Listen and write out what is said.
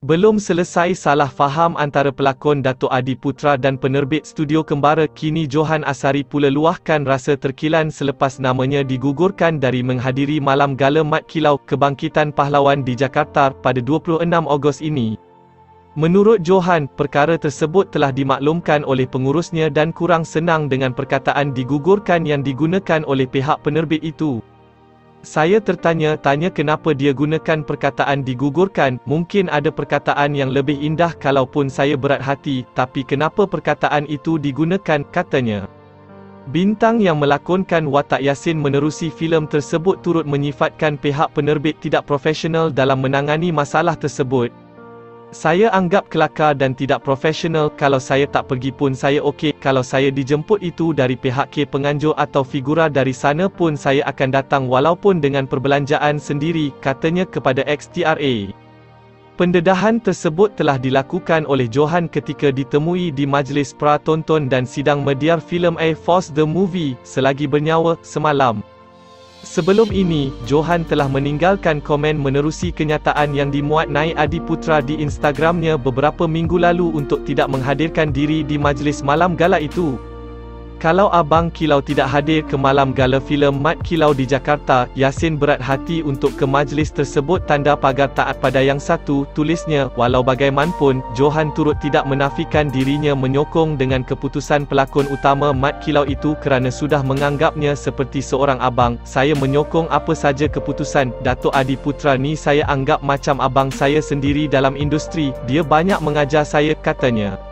Belum selesai salah faham antara pelakon Dato' Adi Putra dan penerbit studio kembara, kini Johan Asari pula luahkan rasa terkilan selepas namanya digugurkan dari menghadiri Malam Gala Mat Kilau Kebangkitan Pahlawan di Jakarta pada 26 Ogos ini. Menurut Johan, perkara tersebut telah dimaklumkan oleh pengurusnya dan kurang senang dengan perkataan digugurkan yang digunakan oleh pihak penerbit itu. Saya tertanya-tanya kenapa dia gunakan perkataan digugurkan, mungkin ada perkataan yang lebih indah kalaupun saya berat hati, tapi kenapa perkataan itu digunakan, katanya. Bintang yang melakonkan watak Yasin menerusi filem tersebut turut menyifatkan pihak penerbit tidak profesional dalam menangani masalah tersebut. Saya anggap kelakar dan tidak profesional. Kalau saya tak pergi pun saya okey. Kalau saya dijemput itu dari pihak K penganjur atau figura dari sana pun saya akan datang walaupun dengan perbelanjaan sendiri, katanya kepada XTRA. Pendedahan tersebut telah dilakukan oleh Johan ketika ditemui di Majlis Pratonton dan Sidang Mediar filem A Force the Movie, Selagi Bernyawa, semalam. Sebelum ini, Johan telah meninggalkan komen menerusi kenyataan yang dimuat Naik Adi Putra di Instagramnya beberapa minggu lalu untuk tidak menghadirkan diri di majlis Malam Gala itu. Kalau Abang Kilau tidak hadir ke Malam Gala filem Mat Kilau di Jakarta, Yasin berat hati untuk ke majlis tersebut tanda pagar taat pada yang satu, tulisnya. Walau bagaimanapun, Johan turut tidak menafikan dirinya menyokong dengan keputusan pelakon utama Mat Kilau itu kerana sudah menganggapnya seperti seorang abang. Saya menyokong apa saja keputusan Dato' Adi Putra ni, saya anggap macam abang saya sendiri dalam industri, dia banyak mengajar saya, katanya.